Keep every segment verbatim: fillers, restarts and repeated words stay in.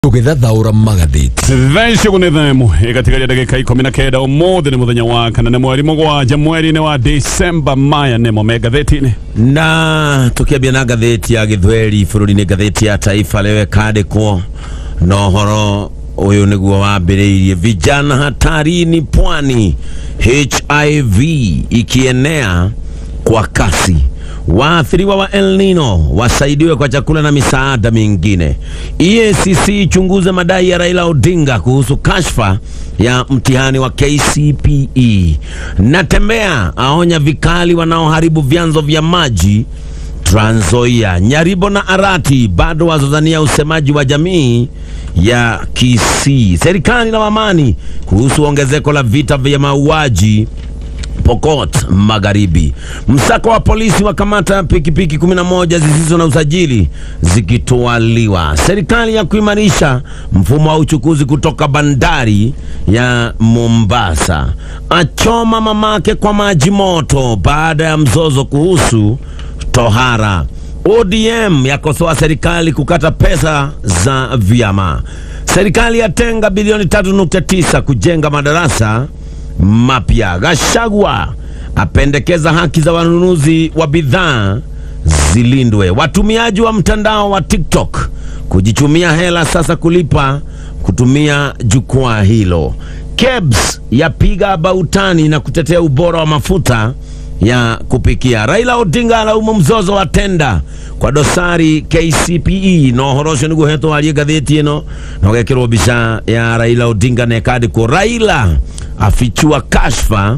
Tugithathaura magatheti Thaisho kunethemu ikatika dakika ikumi na kenda umuthi ni muthenya wa kana ni mweri mugwanja mweri ni wa December maya nemo megatheti-ini na tukiambia na gatheti ya Githweri bururi-ini gatheti ya Taifa leo kandikwo no horo uyu niguo wambiriirie vijana hatarini pwani, H I V ikienea kwa kasi, waathiriwa wa El Nino wasaidiwe kwa chakula na misaada mingine. E A C C chunguze madai ya Raila Odinga kuhusu kashfa ya mtihani wa K C P E. Natembea aonya vikali wanaoharibu vyanzo vya maji Trans Nzoia. Nyaribo na Arati bado wazozania usemaji wa jamii ya Kisii. Serikali na Wamani kuhusu ongezeko la vita vya mauaji Pokot Magharibi. Msako wa polisi wa kamata pikipiki kumi na moja zisizo na usajili zikitwaliwa. Serikali ya kuimarisha mfumo wa uchukuzi kutoka bandari ya Mombasa. Achoma mamake kwa maji moto baada ya mzozo kuhusu tohara. O D M yakosoa serikali kukata pesa za vyama. Serikali yatenga bilioni tatu nukta tisa kujenga madarasa mapya. Gachagua apendekeza haki za wanunuzi wa bidhaa zilindwe. Watumiaji wa mtandao wa TikTok kujichumia hela sasa kulipa kutumia jukwaa hilo. Kebs yapiga bautani na kutetea ubora wa mafuta ya kupikia. Raila Odinga alaumu mzozo wa tenda kwa dosari K C P E. No horosho niguo heto alie gatheti ino no gekirwo bica ya Raila Odinga ne kadi ko Raila afichua kashfa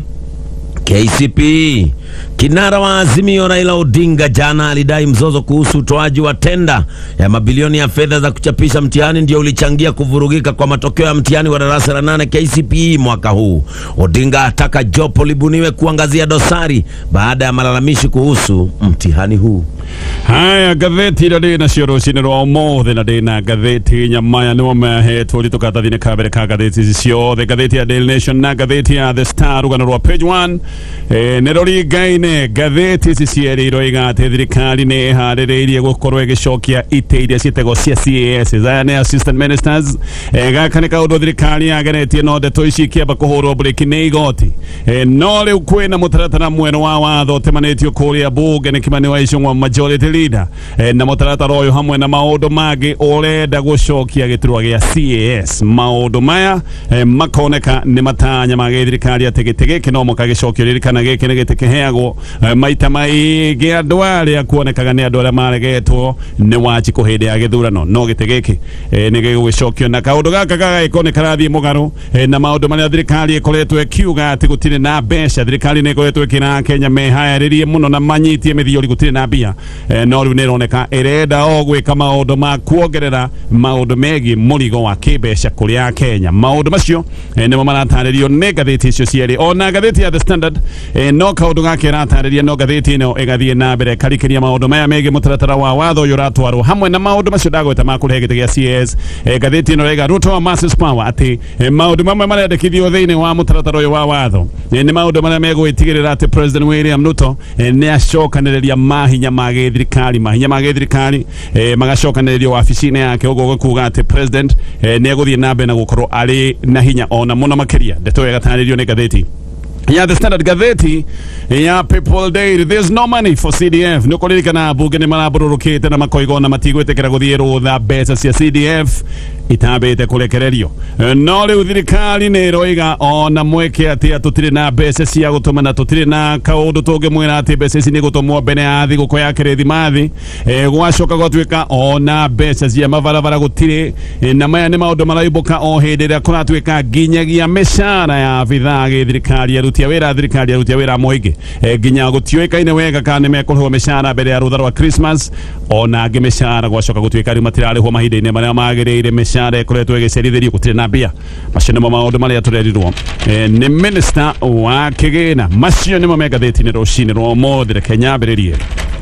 K C P E. Kinara wa Azimio Raila Odinga jana alidai mzozo kuhusu utoaji wa tenda ya mabilioni ya fedha za kuchapisha mtihani ndio ulichangia kuvurugika kwa matokeo ya mtihani wa darasa la nane K C P E mwaka huu. Odinga ataka jopo libuniwe kuangazia dosari baada ya malalamishi kuhusu mtihani huu. Haya gatheti ira rina cio rucini rwa umuthi na rina gatheti nyamaya niwo mahetwo ritukata thini kabere ka gatheti ciothe. Gatheti ya Daily Nation na gatheti ya The Star rugano rwa page one e, nero rigaine gatheti ici cierirwo igate thirikari ni ihaririirie gukorwo igicokia ite iria cietagwo cia C A S aya ni assistant ministers. E, gaka ni kaundu thirikari yageretie no ndeto ici ikiamba kuhurwo breki ni igoti. E, no riu kwina mutaratara mweno wa watho temanitio kuria bunge ni Kimani wa Icung'wa majority leader. E, na mutaratara uyu hamwe na maundu magi urenda gucokia giturwa gia C A S. Maundu maya e, makoneka ni matanya ma thirikari ategete kino mo kagicokio ririkana giki ni gitekeheagwo e, maita maigi andu aria kuonekaga ni andu aria maregetwo ni wachi kuhinde ya githurano no gitegeki e, ni gigwicokio na kaundu gaka gagiko ni karathie mugaru e, na maundu maria thirikari ikoretwo ikiuga ati gutire na mbeca. Thirikari ni ikoretwo ikina Kenya mehayaririe muno na manyitie mithiori gutire na mbia e, no riu nironeka irenda o gwika maundu ma kuongerera maundu megi murigo wa kibeca kuri ya Kenya. Maundu macio e, nimo marataririo ni gatheti icio cieri. Ona gatheti ya The Standard e, no kaundu gake ratariria no gatheti ino igathie na mbere karikiria maundu maya megi mutaratara wa watho uyu ratwarwo hamwe na maundu macio ndagweta ma kurehe gite gia C A S. E, gatheti ino rega Ruto wa Masses Power ati e, maundu mamwe marendekithio thiini wa mutaratara uyu wa watho e, ni maundu maria megwitigirira ati President William Ruto e, ni acokaniriria mahinya ma thirikari mahinya ma thirikari e, magacokaniririo wabici-ini yake ugo kuga ati president e, ni eguthie nambe na gukorwo ari na hinya ona muno makiria. Ndeto igataririo ni gatheti ya The Standard. Gatheti ya People Daily. There's no money for C D F. Nuko lirikana bunge ni marabururukite na makoigo na matigwetekera guthie rutha mbeca cia C D F itabete kurekererio. No riu thirikari ni roiga ona mweke ati tutire na mbeca cia gutuma na tutire na kaundu tungi mwira ati mbeca ici ni gutumwo mbere ya thiguku ya kirithimathi e, gwacoka gwatuika ona mbeca cia mabarabara gutire e, na maya ni maundu maraibuka o hindi ria kuratuika nginyagia mishara ya bithaa thirikari arutia wira thirikari arutia wira muingi e, nginya gutioikaine wega kana mekurwo mishara mbere ya rutha rwa Christmas ona ngi mishara gwacoka gutuika ri matirarihwo mahinda-ini maria magirire mishara ikoretwo igicerithirio gutire na mbia. Macio nimo maundu maria turerirwo e, ni minister wa kigina. Macio nimo megatheti ni rucini rwa umuthi Kenya mbiririe.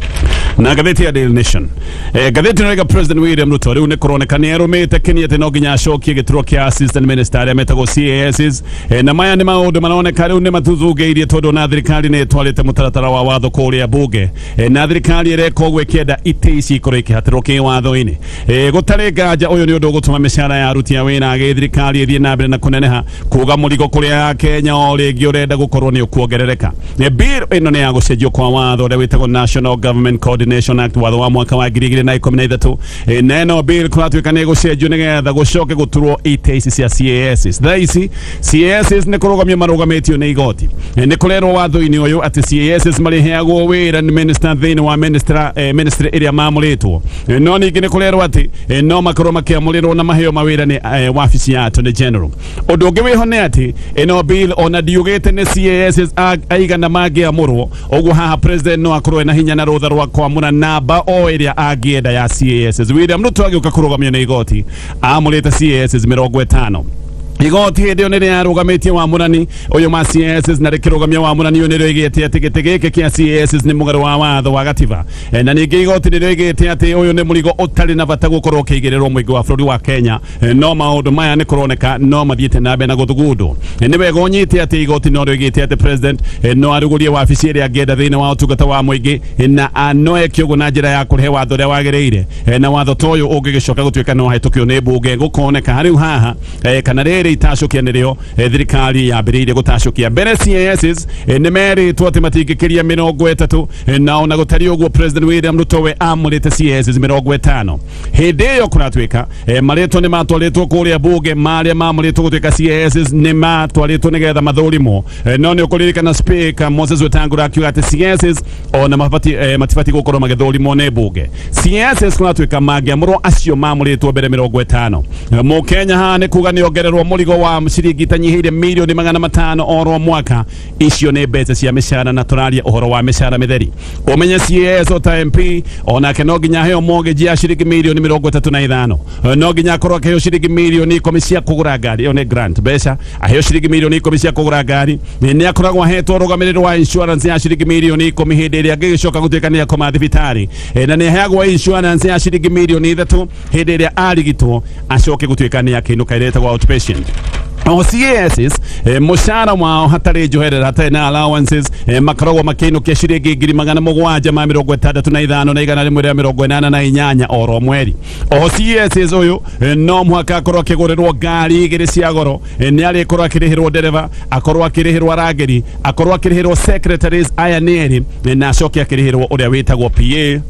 na gatheti ya Daily Nation eh, gatheti no President William Ruto riu ne kuronekana erumite kinia te no ginya acokie gituro kia assistant minister aria metagwo C A S eh, na maya ni maundu maroneka riu ne mathuthungeirie tondu na thirikari ne twarite mutaratara wa watho kuria bunge eh, na thirikari ireka ogwe kienda ite ici ikorwo ikihatirwo ki watho-ini eh, gutari nganja uyu ni undu gutuma mishara ya aruti a wira agi thirikari ithie na mbere na kuneneha kuga murigo kuria Kenya o ringi urenda gukorwo ni ukuongerereka eh, bill ino ni ya gucenjio kwa watho uria witagwo National Government Coordination Act watho wa mwaka wa ngiri igiri na ikumi na ithatu e, neno bill kuratuika ni gucenjio nigetha gucoke guturwo ite ici cia C A S tha ici C A S ni kurugamia marugamitio ni igoti e, ni kurerwo watho-ini uyu ati C A S mariheagwo wira ni minister thiini wa minister eh, ministry iria mamuritwo e, no ningi ni kurerwo ati e, no makorwo makiamurirwo na maheo mawira ni eh, wabici ya Attorney General undu ungi wiho ni ati ino bill ona diugite ni C A S aigana mangiamurwo uguo haha president no akorwo na hinya na rutha rwa kwamura namba o iria angienda ya C A S William Ruto agiuka kurugamio ni igoti amurite C A S mirongo itano igoti hindi oni ria rugamitie wa murani uyu ma C A S na rikirugamia wa murani oni rigite ati gite giki kia C A S ni mugaru wa watho wa gatiba e, na ningi igoti ni rigite ati uyu ni murigo utari na bata gukorwo kigirirwo muingi wa bururi wa Kenya e, no maundu maya ni kuroneka no mathiete na mbere na guthugundu e, ni wega unyite ati igoti no rigite ati president e, no arugurie wabici iria angienda thiini wa utungata wa muingi e, na anoe kiugo na njira ya kurihe watho uria wagiriire e, na watho toyo ungigicoka gutuika no hatukio ni bunge gukoneka hariu haha e, kana riri itacokia nirio e, thirikari yambiriire gutacokia mbere C A S e, ni meritwo ati matingikiria mirongo itatu e, na ona gutari uguo president William Ruto we amurite C A S mirongo itano hindi iyo kuratuika e, maritwo ni matwaritwo kuria bunge maria mamuritwo gutuika C A S ni matwaritwo nigetha mathurimo e, no ni ukuririkana speaker Moses Wetangula akiuga ati C A S ona mabati e, matifati gukorwo magithurimo ni bunge C A S kuratuika mangiamurwo acio mamuritwo mbere mirongo itano e, mu Kenya ha ni kuga ni ongererwo murigo wa ciringi tanyihiire milioni magana matano oro mwaka icio ni mbeca cia mishara na turaria uhoro wa mishara mitheri umenye C A S ota M P ona ke no ginya heo mortgage ya ciringi milioni mirongo itatu na ithano no ginya korwo ke ciringi milioni ikumi cia kugura ngari iyo ni grant mbeca aheo ciringi milioni ikumi cia kugura ngari ni akoragwo ahetwo rugamiriro wa insurance ya ciringi milioni ikumi hindi iria gigicoka gutuika ni akoma thibitari na ni aheagwo insurance ya ciringi milioni ithatu hindi iria arigitwo acoke gutuika ni akinuka iretagwo outpatient o C A S e, mushara wao hatari njoherera hatari na allowances e, makoragwo makiinukia ciringi ngiri magana mugwanja ma mirongo itandatu na ithano na igana rimwe ria mirongo inana na inyanya oro mweri o C A S uyu e, no mwaka akorwo akigurirwo ngari igiri cia goro e, ni arikorwo akirihirwo dereva akorwo akirihirwo arangeri akorwo akirihirwo secretaries aya neri e, na acoke akirihirwo uria witagwo P A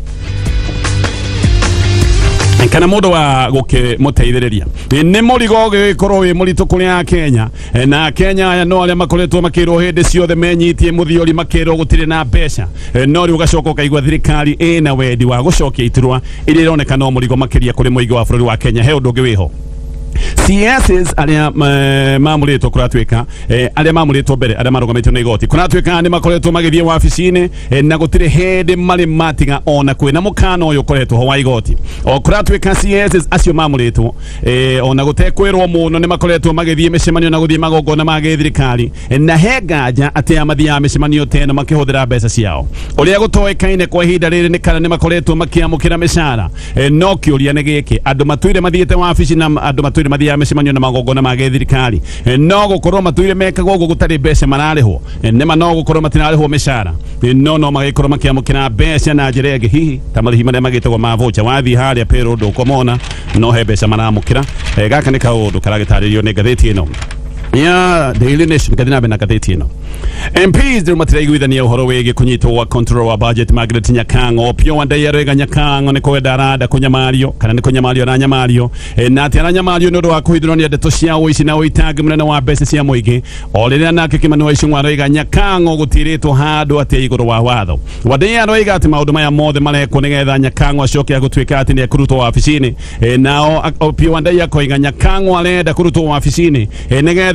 kana mundu wa guke muteithiriria ni murigo gikorwo wi muritu kuria Kenya na Kenya aya no aria makoretwo makirwo hindi ciothe menyitie muthiori makirwo gutire na mbeca no ri ugacoka kaigwa thirikari ina wendi wa gucokia iturwa iria ironeka no murigo makiria kuri muingi wa bururi wa Kenya he undu ungi wiho C A S aria mamuritwo kuratuika aria mamuritwo mbere aria marugamitwo na igoti kuratuika ni makoretwo magithie wabici-ini na gutire hindi mari matiga ona kwina mukana uyu koretwo ho wa igoti o kuratuika C A S acio mamuritwo ona gutekwirwo muno ni makoretwo magithie micemanio na guthie magongona ma githirikari na he nganja ati amathia micemanio teno makihuthira mbeca ciao uria gutoekaine kwa ihinda riri ni kana ni makoretwo makiamukira mishara no kiuria ni giki andu matuire mathiete wabici na andu matuire mathia micemanio na magongona ma githirikari no gukorwo matuire mekaga uguo gutari mbeca mararihwo nema no gukorwo matirarihwo mishara no no magikorwo makiamukira mbeca na njira ingi hihi ta marĩhi maria magitagwo ma voucher wathi haria pero ndukomona no he mbeca maramukira gaka ni kaundu karagitaririo ni ngatheti ino ya Daily Nation kadina bena gatheti ino M Ps ndio matiraiguithania uhoro wigi kunyitwo wa control wa budget Margaret Nyakango opio wanda yarega Nyakango ni kwenda rada kunyamario kana ni kunyamario na nyamario e, na ati aranyamario ni ndo akuithirania ndeto cia uici na uitagi munene wa mbeca cia muingi orire nake Kimani Ichung'wa arega Nyakango gutiritwo handu ati iguru wa watho wanda yarega ati maundu maya mothe mareko nigetha Nyakango acoke gutuika ati ni kurutwo wabici-ini e, nao opio wanda yakoiga Nyakango arenda kurutwo wabici-ini e, nigetha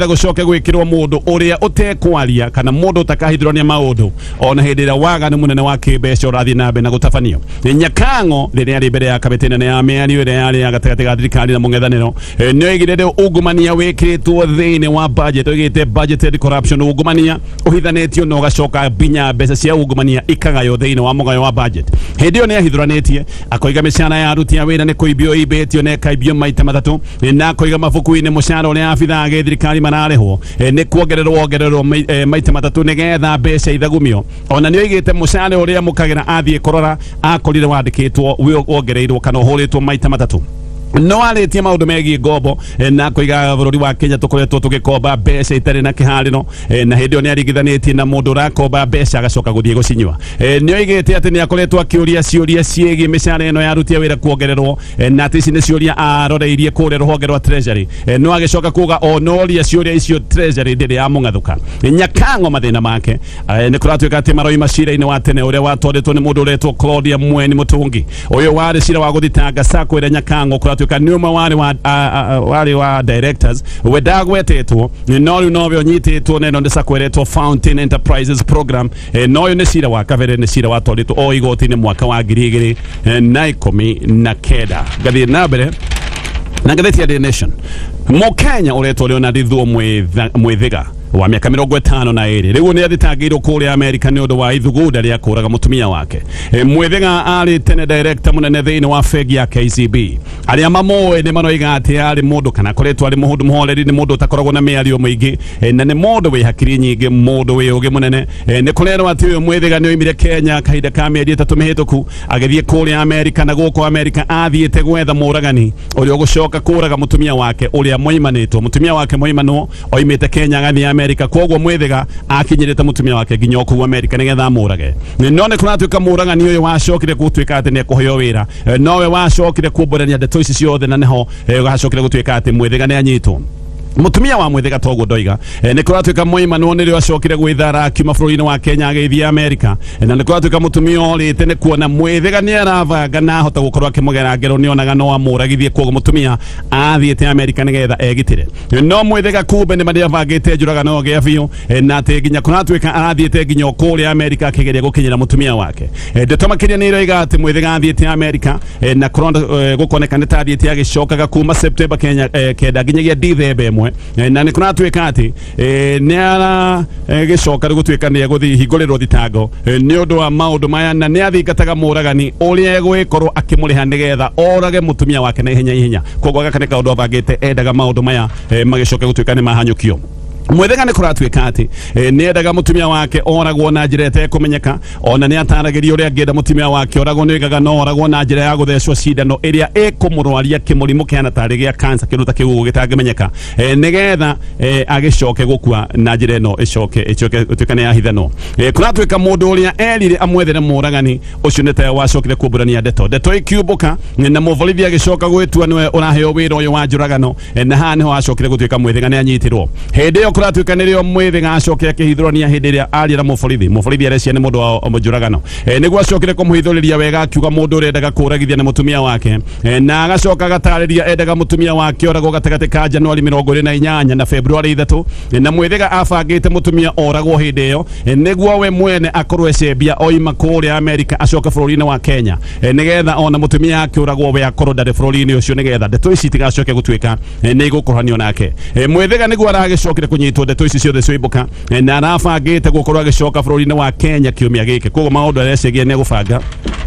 nigenda gucoke gwikirwo mundu uria utekwaria kana mundu utakahithirania maundu ona hindi ira waga ni munene wa kimbeca urathi nambe na gutafanio Nyakango riria ri mbere ya kamiti nene ya miario iria yari ya gatagati ga thirikari na mung'ethaniro nio igirire ungumania wikiritwo thiini wa budget igite budgeted corruption ungumania uhithanetio no gacoka binya mbeca cia ungumania ikagayo thiini wa mugayo wa budget hindi yo ni ahithuranitie akoiga micana ya aruti a wira ni kuibio ibetio ne kaibio maita matatu na akoiga mabuku-ini mucara uria abitha age thirikari mararihwo ni kuongererwo ongererwo maita matatu nigetha mbeca ithagumio ona nio igite mucara uria mukagira athie korora akorire wandikitwo wongereirwo kana uhuritwo maita matatu no aritie maundu megie ngombo na kuiga bururi wa Kenya tukoretwo tugikomba mbeca itari na kiharino na hindi oni arigithanitie na mundu rakomba mbeca agacoka guthie gucinywa nio igite ati ni akoretwo akiuria ciuria ciegi micana eno ya aruti a wira kuongererwo na ati ici ni ciuria aroreirie kuria ruhonge rwa treasury no agicoka kuga onoria ciuria icio treasury ndiri ya mung'athuka Nyakango mathina make ni kuratuika ati maroi macira-ini wa tene uria watwaritwo ni mundu uretwo Claudia Mweni Mutungi uyu wari cira wa guthitanga sako ira Nyakango kuratuika kanuma wale wa uh, uh, wale wa directors wedagwetetwo no no byo nyititwo neno ndesa kweretwo Fountain Enterprises program e, no ne sira wa kavere ne sira wa tolito o igoti ne mwaka wa girigiri e, na ikumi na keda gathi nabere na Ngatheti Ya The Nation mo Kenya uretwo Leonard Thuo mwithiga wa miaka mirongo itano na iri riu ni athitangirwo kuria Amerika ni undu wa ithuguda ria kuraga mutumia wake e, mwithiga ari tene director munene thiini wa fegi ya K C B aria mamoe ni manoiga ati ari mundu kana koretwo ari muhundu muhoreri ni mundu utakoragwo na miario muingi e, na ni mundu wi hakiri nyingi mundu wi ugi munene e, ni kurerwo ati uyu mwithiga ni oimire Kenya kahinda ka mieri itatu mihituku agithie kuria Amerika na guko Amerika athiite gwetha muragani uria ugucoka kuraga mutumia wake uria moimanitwo mutumia wake moimanwo oimite Kenya agathie Amerika kogwo mwithiga akinyirite mutumia wake nginya ku Amerika nigetha murage none kunatuika muragani uyu wacokire gutuika ati ne kuheo wira nowe wacokire kumbũrania ndeto ici ciothe na neho gacokire gutuika ati mwithiga ni anyitwo mutumia wa mwithiga togo ndoiga e, ni kuratuika moimano ni rio acokire gwithara akiuma bururi-ini wa Kenya agithie Amerika e, na ni kuratuika mutumia orite ni kuona mwithiga ni aravanga na hota gukorwo akimugera ngero ni onaga no amuragithie kogo mutumia athiite Amerika nigetha egitire e, no mwithiga kumbe ni maria vangite njuraga no gia biu e, na te nginya kuratuika athiite nginya kuria Amerika akigeria gukinyira mutumia wake e, ndeto makiria ni iroiga ati mwithiga athiite Amerika e, na kuronda e, gukoneka ni tathiite agicokaga kuma September Kenya e, kenda nginyagia December imwe na ni kuna tuika ati e, ni ara e, gicoka gutuika ni guthi hingũrĩrwo thitango e, ni undu wa maundu maya na ni athingataga muragani uria egwikorwo akimuriha nigetha orage mutumia wake na ihenya ihenya koguo agakaneka undu abangite endaga maundu maya e, magicoke gutuika ni mahanyukio mwithiga ni kuratuika ati e, ni endaga mutumia wake oragwo na njira etekumenyeka ona ni ataragiria uria angenda mutumia wake oragwo ni gaga no oragwo na njira ya guthecwo cindano iria ikumurwaria kimurimu kiana tari gia cancer kiruta kiu gitangimenyeka e, nigetha e, agicoke gukua na njira ino icoke icoke tuikane ya hithano e, kuratuika mundu uria erire amwethere muragani ucio ni tae wacokire kumbũrania ndeto ndeto ikiumbuka na muvorithia agicoka gwitua niwe uraheo wira uyu wa njuragano e, na haha niho acokire gutuika mwithiga ni anyitirwo hindi yo kuratuika nirio mwithiga acoke akihithurania hindi ria arira muborithi muborithi arecia ni mundu wa njuragano e, niguo acokire kumuhithuriria wega akiuga mundu uria endaga kuragithia ni mutumia wake e, na agacoka agatariria endaga mutumia wake oragwo gatagati ka Januari mirongo iri na inyanya na Februari ithatu e, na mwithiga abangite mutumia oragwo hindi iyo e, niguo we mwene akorwo ecembia oima kuria Amerika acoka bururi-ini wa Kenya e, nigetha ona mutumia ake oragwo we akorwo ndari bururi-ini ucio nigetha ndeto ici tigacoke gutuika e, ni igukuranio nake e, mwithiga niguo aragicokire kunyitwo ndeto ici ciothe cioibuka e, na arabangite gukorwo agicoka bururi-ini wa Kenya kiumia giki koguo maundu arecigia ni gubanga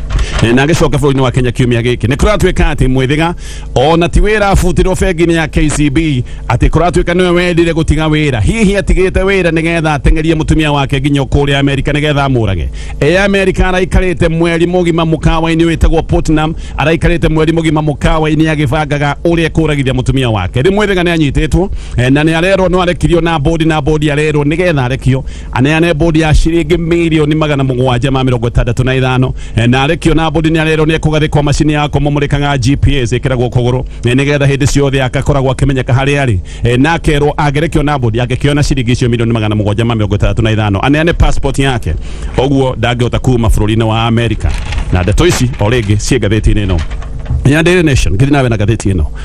e, na agicoka bururi-ini wa Kenya kiumia giki ni kuratuika ati mwithiga ona ti wira abutirwo bengi-ini ya K C B ati kuratuika niwe wendire gutiga wira hihi atigite wira nigetha atengerie mutumia wake nginya kuria Amerika nigetha amurage e, Amerika araikarite mweri mugima mukawa-ini witagwo Putnam araikarite mweri mugima mukawa-ini agibangaga uria kuragithia mutumia wake ri mwithiga ni anyititwo e, na ni arerwo no arekirio na bodi na bodi arerwo nigetha arekio aneane bodi ya ciringi milioni magana mugwanja ma mirongo itandatu na ithano e, na arekio na bodi ni arerwo ni kugathikwo macini ya kumumurikaga G P S ikiragwo kuguru e, nigetha hindi ciothe akakoragwo akimenyeka hari ari e, na akerwo agerekio na bodi agekiona ciringi icio milioni magana mugwanja ma mirongo itandatu na ithano aneane passport yake oguo ndangihota kuma bururi-ini wa Amerika na ndeto ici o ringi cie ngatheti-ini ino ya Daily Nation ngithi nawe na ngatheti ino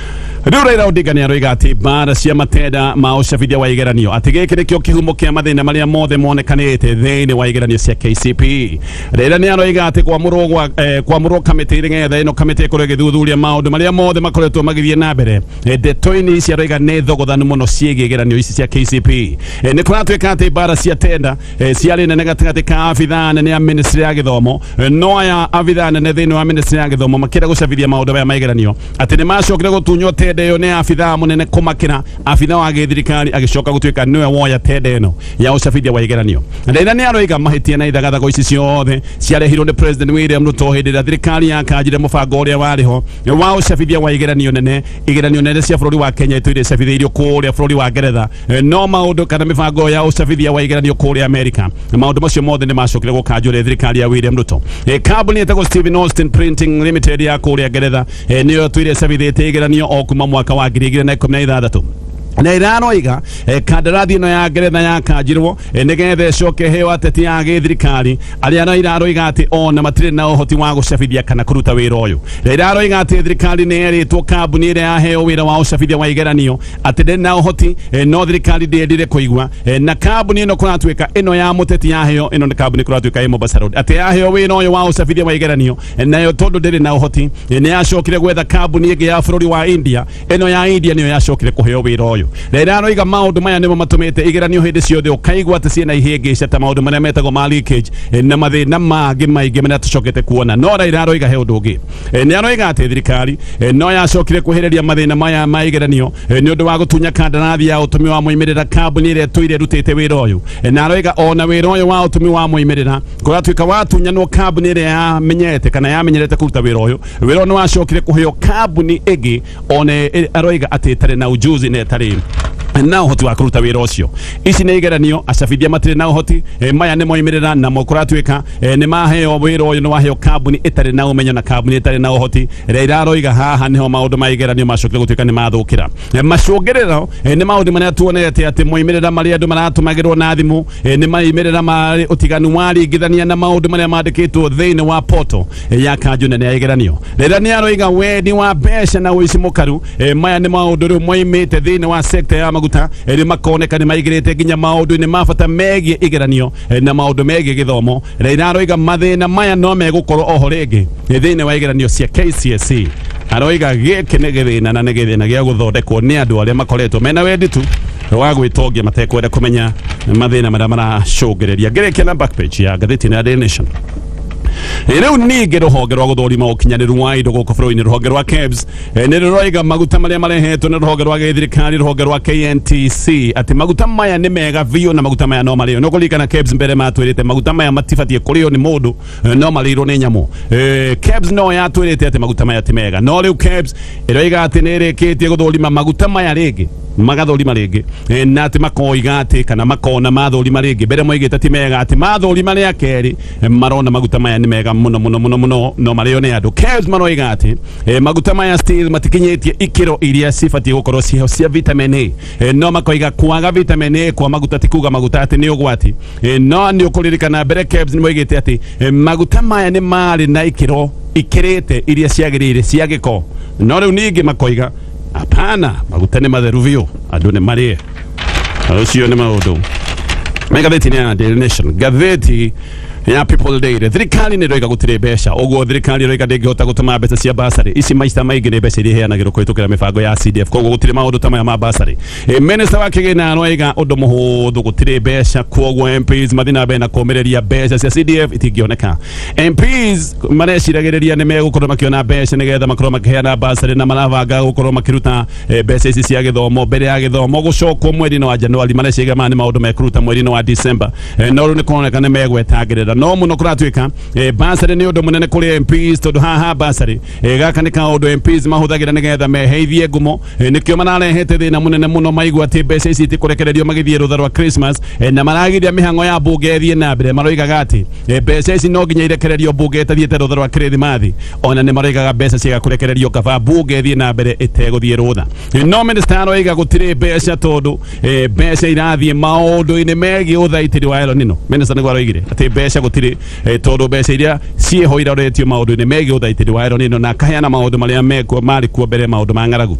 Riu Raila Odinga ni aroiga ati bara cia matenda ma ucabithia wa igeranio ati giki nikio kihumo kia mathina maria mothe monekanite thiini wa igeranio cia K C P E. Raila ni aroiga ati kwa murogwa eh, kwa murogwa kamiti iringetha ino kamiti kuri githuthuria maundu maria mothe makoretwo magithie na mbere ndetoini cia aroiga ni thogothanu muno ciigie igeranio ici cia K C P E. Eh, ni kuratwika ati bara cia tenda eh, ciari nene gatagati ka abitha nene ya ministry ya githomo eh, no ya abitha nene thiini wa ministry ya githomo makira gucabithia maundu maya ma igeranio ati ni macokire gutunywo tende yo ni afitha munene kumakira afitha wa githirikari agicoka gutwika niwe woya tende eno ya ucabithia wa igeranio. Raila ni aroiga mahitia na ithagathago ici ciothe ciarehirwo ni President William Ruto hindi ira thirikari yakanjire mubango uria wariho wa ucabithia wa igeranio nene igeranio nene cia bururi wa Kenya itwire cabitheirio kuria bururi wa Ngeretha no maundu kana mibango ya ucabithia wa igeranio kuria America maundu macio mothe ni macokire gukanjure thirikari ya William Ruto. E kambuni etagwo Stephen Austin Printing Limited ya kuria Ngeretha e, niyo twire cabithete igeranio o kuma mwaka wa ngiri igiri na ikumi na ithathatũ. Na iraroiga eh, kandarathi no ya Ngeretha ya kanjirwo eh, nigetha coke heo ateti ya githirikari aria no iraroiga ati ona matire na uhoti wa gucabithia kana kuruta wira uyu. Iraroiga ati thirikari ni eritwo kambuni ire ya heo wira wa ucabithia wa igeranio ati ndi na uhoti eh, no thirikari ndendire kuigwa eh, na kambuni ino kuratwika ino ya muteti ya heo ino ni kambuni kuratwika imo Mombasa Road ati ya heo wira uyu wa ucabithia wa igeranio eh, nayo tondu ndiri na uhoti eh, ni yacokire gwetha kambuni ingi ya bururi wa India ino ya India niyo yacokire kuheo wira uyu. Raila aroiga maundu maya nimo matumite igeranio hindi ciothe ukaigwa ati ciena ihingica ta maundu maria metagwo ma leakage na mathina mangi maingi maria tucokete kuona. No Raila aroiga he undu ungi ni aroiga ati thirikari no yacokire kuhiriria mathina maya ma igeranio ni undu wa gutunya kandarathi ya utumi wa muimirira kambuni iria tuire rutite wira uyu. Na aroiga ona wira uyu wa utumi wa muimirira kuratwika watunyanwo kambuni iria yamenyete kana yamenyerete kuruta wira uyu wira no wacokire kuheo kambuni igi ona aroiga ati itari na ujuzi na itari na uhoti wa kuruta wira ucio. Ici ni igeranio acabithia matire na uhoti e, maya ni moimirira na mokuratwika e, ni maheo wira uyu ni waheo kambuni itari na umenyo na kambuni itari na uhoti. Raila aroiga haha niho maundu ma igeranio macokire gutwika ni mathukira e, macungerero e, ni maundu maria tuonete ati moimirira maria andu maratumagirwo na thimu e, ni moimirira mari utiganu waringithania na maundu maria mandikitwo thiini wa poto e, ya kanju nene ya igeranio. Raila ni aroiga weni wa mbeca na uici mukaru e, maya ni maundu riu moimite thiini wa sekta ya maguta eri makoneka ni maigirite ginya maundu ni mabata megie igeranio na maundu megie githomo. Raila aroiga mathina maya no megukorwo oho ringi thiini wa igeranio cia K C S E. Aroiga giki ni githina na ni githina gia guthondekwo ni andu aria makoretwo mena wendi tu wa gwitongia matekwenda kumenya mathina maria maracungereria. Ngerekia na back page ya ngatheti ya Daily Nation. Riu ningi ruhonge rwa guthurima ukinyaniru wa indo guku bururi-ini ruhonge rwa K E B S ni ruroiga maguta maria marehetwo ni ruhonge rwa githirikari ruhonge rwa K N T C ati maguta maya ni mega biu na maguta maya no mario no kulikana K E B S mbere matwirite maguta maya matibatie kurio ni mundu no marirwo ni nyamu. K E B S no yatwirite ati maguta maya ti mega no riu K E B S iroiga ati ni rikitie guthurima maguta maya ringi magathurima ringi e, na ati makoiga ati kana makona mathurima ringi mbere moigite ati mega ati mathurima ria keri e, marona maguta maya ni mega muno muno muno muno no mario ni andu. K E B S maroiga ati e, maguta maya still matikinyitie ikiro iria cibatie gukorwo ciho cia vitamin A e, no makoiga kwaga vitamin A kwa maguta tikuga maguta ati ni ugwati e, no ni ukuririkana mbere K E B S ni moigite ati e, maguta maya ni mari na ikiro ikirite iria ciagirire cia giko no riu ningi makoiga apana maguta ni matheru biu andu ni marie ucio ni maundu me ngatheti ya Daily Nation. Ngatheti ya People Daily thirikari ni roiga gutire mbeca uguo thirikari roiga ndingihota gutuma mbeca cia basari ici maista maingi ni mbeca iria heanagirwo kuhitukira mibango ya C D F koguo gutire maundu ta maya ma basari. E, minister wa kigina roiga undu muhuthu gutire mbeca koguo M Ps mathina mbere na kumireria mbeca cia C D F itingioneka. M Ps mareciragiriria ni megukorwo makiona mbeca nigetha makorwo makiheana basari na maravanga gukorwo makiruta e, mbeca ici cia githomo mbere ya githomo gucokwo mweri wa Januari mareciga mani maundu mekuruta mweri wa December e, no ru ni kuoneka ni megwetagirira no muno kuratwika e, basari ni undu munene kuri M Ps tondu haha basari e, gaka ni kaundu M Ps mahuthagira nigetha meheithie ngumo e, nikio mararehete thina munene muno maigua ati mbeca ici itikurekererio magithie rutha rwa Christmas e, na maragiria mihango ya bunge thie na mbere maroigaga ati e, mbeca ici no nginya irekererio bunge itathiete rutha rwa Christmathi ona ni maroigaga mbeca ciga kurekererio kaba bunge thie na mbere iteguthie rutha e, no minister aroiga gutire mbeca tondu e, mbeca irathie maundu-ini megie uthaitiri wa elo nino minister niguo aroigire ati mbeca gutire e, tondu mbeca iria cieho iroretio maundu-ini megie uthaitiri wa elo nino na kaheana maundu maria mekuo mari kuo mbere maundu ma ng'aragu.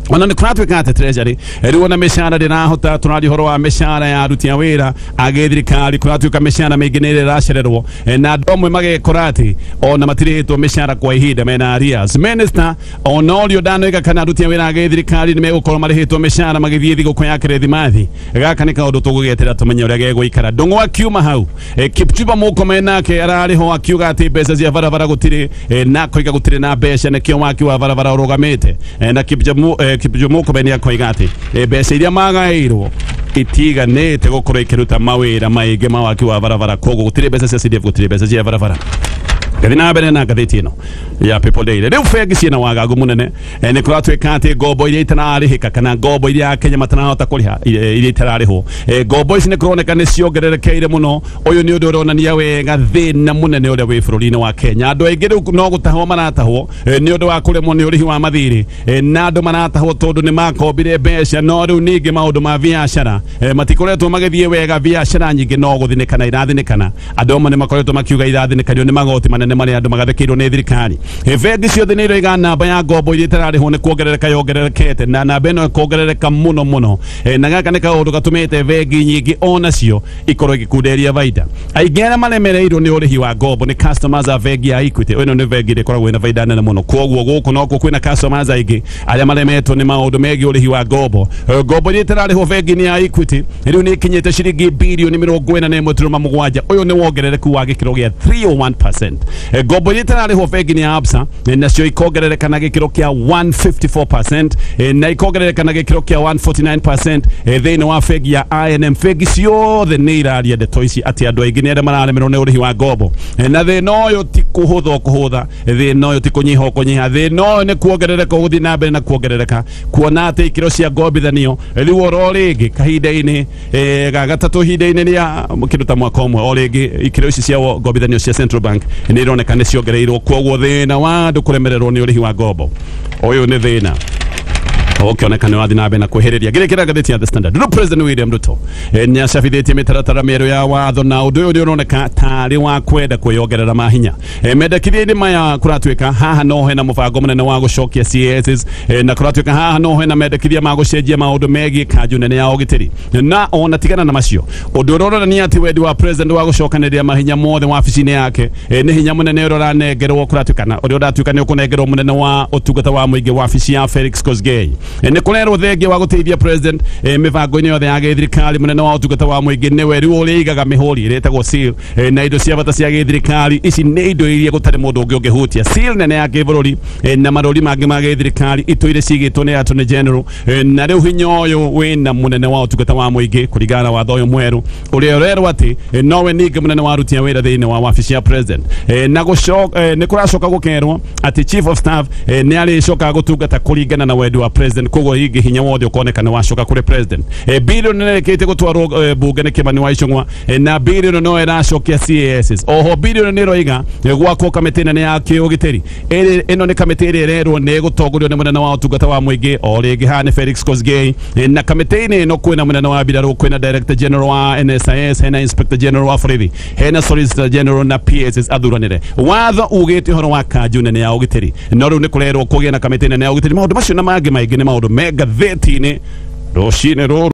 ona ni kwatwe kate treasury eri ona meshara dina hota tunali horo wa meshara ya aruti a wira agethirikari kwatwe ka meshara megenere rashererwo na domwe mage korati ona matirito meshara kwa ihinda mena arias minister ona olio dano ika kana aruti a wira agethirikari nime gukoro marihito meshara magithie thigo kwa yakerethi mathi gaka ni kaundu tugugetera tumenye uria gego ikara ndongo akiuma hau Kipchumba mukome ke arari ho akiuga ati mbeca cia barabara gutire na koiga gutire na mbeca na kio waki wa barabara urugamite na Kipchumba Kipchumba mukome akoiga ati mbeca iria magairwo itiganite gukora ikiruta mawira maige mawaki wa barabara kogo gutire mbeca cia C D F gutire mbeca cia barabara Kadina bere na gatheti ino ya People Daily riu fegi ciina wagagu munene ni kuratwe kate gobo iria itararihika kana gobo iria Kenya matanahota kuriha iria itarariho gobo ici ni kuroneka ni ciongererekeire muno uyu ni undu uronania wega thina munene uria wi bururi-ini wa Kenya andu aingi riu no gutahwo maratahwo ni undu wa kuremwo ni urihi wa mathiri na andu maratahwo tondu ni makombire mbeca no riu ningi maundu ma biashara matikoretwo magithie wega biashara nyingi no guthinikana irathinikana andu amwe ni makoretwo makiuga irathinikario ni magoti manene mari andu magathikirwo ni thirikari evegi ciothe ni iroiga namba ya ngombo iria itarariho ni kuongerereka yongererekete na namba ino ikuongerereka muno muno na gaka ni kaundu gatumite vegi nyingi onacio ikorwo igikunderia baida aingi aria maremereirwo ni urihi wa ngombo ni customers a vegi ya Equity ino ni vegi ikoragwo ina baida nene muno koguo guku no kwina customers aingi aria maremetwo ni maundu megi urihi wa ngombo ngombo iria itarariho vegi ni ya Equity riu ni ikinyite ciringi bilioni mirongo ina na imwe turuma mugwanja uyu ni wongerereku wa gikiro gia three oh one percent ngombo iria itarariho vegi ni ya Absa nacio ikongerereka na gikiro kia one hundred fifty-four percent na ikongerereka na gikiro kia one hundred forty-nine percent thiini wa vegi ya I N M vegi ciothe ni iraria ndeto ici ati andu aingi ni aria mararemerwo ni urihi wa ngombo na thina uyu ti kuhutha kuhutha thina uyu ti kunyiha kunyiha thina uyu ni kuongerereka guthii na mbere na kuongerereka kuona ati ikiro cia ngombithanio riu oro ringi kahinda-ini ga gatatu hinda-ini ria kindu ta mwaka umwe o ringi ikiro ici cia ngombithanio cia Central Bank ni ironeka ni ciongereirwo koguo thina wa andu kuremererwo ni urihi wa ngombo uyu ni thina ukioneka ni wathi na mbere na kweheriria ngirikira gatheti ya The Standard no President William Ruto ni acabithitie mitaratara mieru ya watho na undu uyu uroneka tari wa kwenda kwiyongerera mahinya mendekithia-ini maya kuratwika haha no hena mubango munene wa gucokia C S na kuratwika haha no hena mendekithia ma gucenjia maundu megie kanju nene ya ugitiri na ona tigana na macio undu uronania ati wendi wa President wa gucokaniria mahinya mothe wabici-ini yake ni hinya munene uria uranengerwo kuratwikana uria uratwika ni ukunengerwo munene wa utungata wa muingi wabici ya Felix Kosgei ni kurerwo thengia wa guteithia President mibango-ini yothe ya githirikari munene wa utungata wa muingi niwe riu uriigaga mihuri iretagwo seal na indo cia bata cia githirikari ici ni indo iria gutari mundu ungi ungihutia seal nene ya gibururi na marori mangi ma githirikari ituire cigitwo ni Attorney General na riu hinya uyu wina munene wa utungata wa muingi kuringana na watho uyu mweru uria urerwo ati nowe ningi munene wa aruti a wira thiini wa wabici ya President na gucoka ni kuracoka gukerwo ati Chief of Staff ni aricoka gutungata kuringana na wendi wa President koguo hingi hinya wothe ukoneka ni wacoka kuri President bilioni nerekete gutwarwo bunge ni Kimani wa Icung'wa na bilioni no iracokia C A S oho bilioni ni roiga gwakwo kamiti nene ya kiugitiri ino ni kamiti iria irerwo ni gutongorio ni munene wa utungata wa muingi o ringi hane Felix Kosgei na kamiti-ini ino kwina munene wa mbiraru kwina Director General wa N S I S hena Inspector General wa borithi hena Solicitor General na P S S athuranire watho ugite horo wa kanju nene ya ugitiri no riu ni kurerwo kugia na kamiti nene ya ugitiri maundu macio na mangi maingi ni maundu me gatheti-ini rucini ruru